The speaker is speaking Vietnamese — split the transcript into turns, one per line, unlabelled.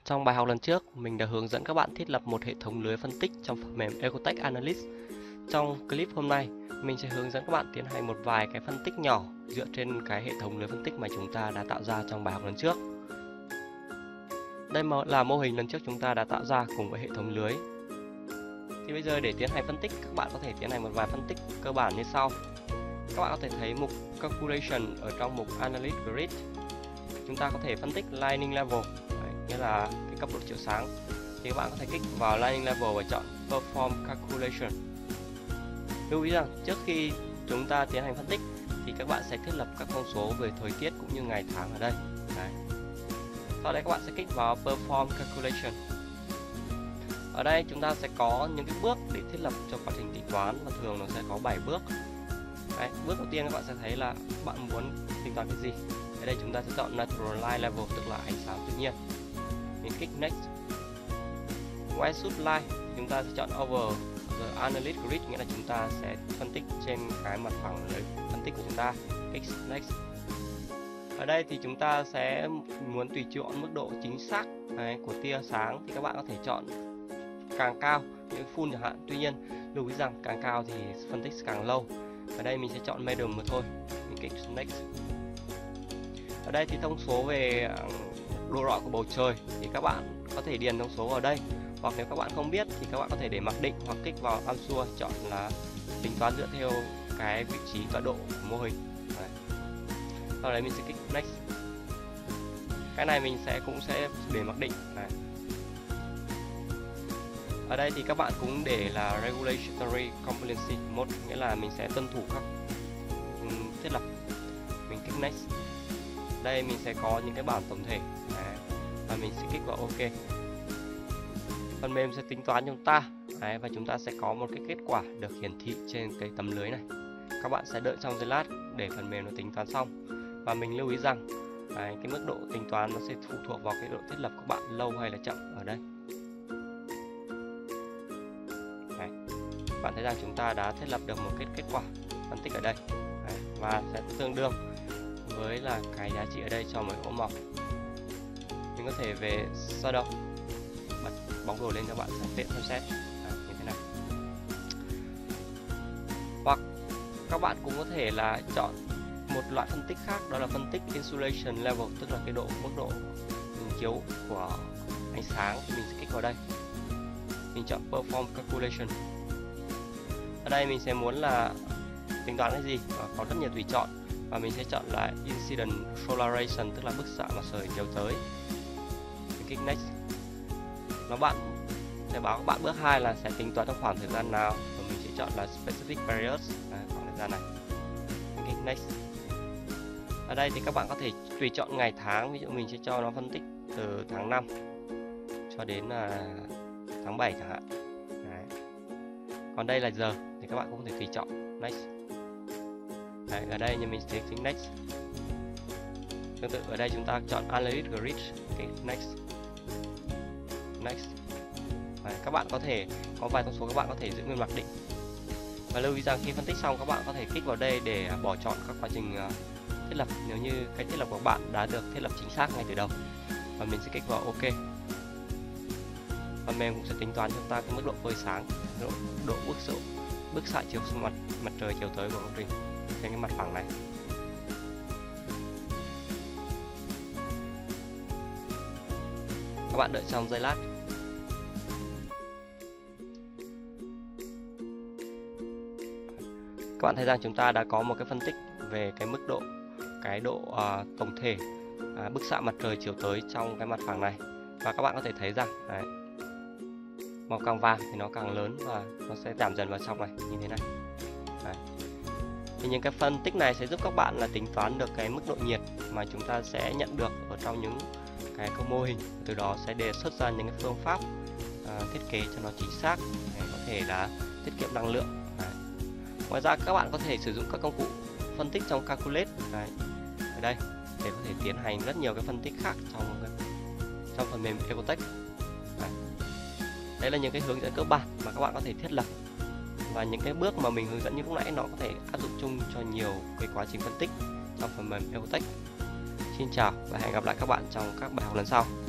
Trong bài học lần trước, mình đã hướng dẫn các bạn thiết lập một hệ thống lưới phân tích trong phần mềm Ecotech Analyst. Trong clip hôm nay, mình sẽ hướng dẫn các bạn tiến hành một vài cái phân tích nhỏ dựa trên cái hệ thống lưới phân tích mà chúng ta đã tạo ra trong bài học lần trước. Đây là mô hình lần trước chúng ta đã tạo ra cùng với hệ thống lưới. Thì bây giờ để tiến hành phân tích, các bạn có thể tiến hành một vài phân tích cơ bản như sau. Các bạn có thể thấy mục Calculation ở trong mục Analyst Grid. Chúng ta có thể phân tích Lighting Level, nghĩa là cái cấp độ chiếu sáng. Thì các bạn có thể kích vào Lighting Level và chọn Perform Calculation. Lưu ý rằng trước khi chúng ta tiến hành phân tích thì các bạn sẽ thiết lập các thông số về thời tiết cũng như ngày tháng ở đây. Sau đấy các bạn sẽ kích vào Perform Calculation. Ở đây chúng ta sẽ có những cái bước để thiết lập cho quá trình tính toán, và thường nó sẽ có 7 bước. Bước đầu tiên các bạn sẽ thấy là bạn muốn tính toán cái gì. Ở đây chúng ta sẽ chọn Natural Light Level, tức là ánh sáng tự nhiên. Mình kích Next. Where should light, chúng ta sẽ chọn Over the Analyst Grid, nghĩa là chúng ta sẽ phân tích trên cái mặt phẳng lưới phân tích của chúng ta. Kích Next. Ở đây thì chúng ta sẽ muốn tùy chọn mức độ chính xác của tia sáng, thì các bạn có thể chọn càng cao như full chẳng hạn. Tuy nhiên lưu ý rằng càng cao thì phân tích càng lâu. Ở đây mình sẽ chọn medium mà thôi. Mình kích Next. Ở đây thì thông số về độ rọi của bầu trời thì các bạn có thể điền thông số vào đây, hoặc nếu các bạn không biết thì các bạn có thể để mặc định hoặc kích vào Answer, chọn là tính toán dựa theo cái vị trí tọa độ của mô hình. Sau đấy mình sẽ kích Next. Cái này mình cũng sẽ để mặc định. Ở đây thì các bạn cũng để là Regulatory Compliance Mode, nghĩa là mình sẽ tuân thủ các thiết lập. Mình kích Next. Đây mình sẽ có những cái bảng tổng thể và mình sẽ kích vào OK. Phần mềm sẽ tính toán chúng ta và chúng ta sẽ có một cái kết quả được hiển thị trên cái tấm lưới này. Các bạn sẽ đợi trong giây lát để phần mềm nó tính toán xong. Và mình lưu ý rằng cái mức độ tính toán nó sẽ phụ thuộc vào cái độ thiết lập của bạn lâu hay là chậm ở đây. Bạn thấy rằng chúng ta đã thiết lập được một kết quả phân tích ở đây và sẽ tương đương với là cái giá trị ở đây cho mấy ô màu. Mình có thể về shadow, bật bóng đồ lên cho bạn sẽ tiện xem xét như thế này. Hoặc các bạn cũng có thể là chọn một loại phân tích khác, đó là phân tích insolation level, tức là cái mức độ chiếu của ánh sáng. Mình sẽ kích vào đây, mình chọn perform calculation. Ở đây mình sẽ muốn là tính toán cái gì, có rất nhiều tùy chọn, và mình sẽ chọn là incident solarization, tức là bức xạ mặt trời chiếu tới. Mình kích next. Bạn sẽ báo các bạn bước 2 là sẽ tính toán trong khoảng thời gian nào, và mình sẽ chọn là specific periods, khoảng thời gian này. Mình kích next. Ở đây thì các bạn có thể tùy chọn ngày tháng, ví dụ mình sẽ cho nó phân tích từ tháng 5 cho đến tháng 7 chẳng hạn. Còn đây là giờ thì các bạn cũng có thể tùy chọn next. Ở đây như mình sẽ tính next. Tương tự ở đây chúng ta chọn Analyst Grid, next. Next. Các bạn có thể có vài thông số các bạn có thể giữ nguyên mặc định. Và lưu ý rằng khi phân tích xong các bạn có thể kích vào đây để bỏ chọn các quá trình thiết lập nếu như cái thiết lập của bạn đã được thiết lập chính xác ngay từ đầu. Và mình sẽ kích vào OK. Phần mềm cũng sẽ tính toán cho chúng ta cái mức độ phơi sáng, độ bức xạ chiếu xuống mặt trời chiếu tới của công trình trên cái mặt phẳng này. Các bạn đợi trong giây lát. Các bạn thấy rằng chúng ta đã có một cái phân tích về cái mức độ, tổng thể bức xạ mặt trời chiếu tới trong cái mặt phẳng này. Và các bạn có thể thấy rằng màu càng vàng thì nó càng lớn và nó sẽ giảm dần vào trong này như thế này. Thì những cái phân tích này sẽ giúp các bạn là tính toán được cái mức độ nhiệt mà chúng ta sẽ nhận được ở trong những cái mô hình. Từ đó sẽ đề xuất ra những cái phương pháp thiết kế cho nó chính xác để có thể là tiết kiệm năng lượng. Ngoài ra các bạn có thể sử dụng các công cụ phân tích trong Calculate ở đây để có thể tiến hành rất nhiều cái phân tích khác trong phần mềm Ecotech. Đấy là những cái hướng dẫn cơ bản mà các bạn có thể thiết lập, và những cái bước mà mình hướng dẫn như lúc nãy nó có thể áp dụng chung cho nhiều cái quá trình phân tích trong phần mềm Ecotech. Xin chào và hẹn gặp lại các bạn trong các bài học lần sau.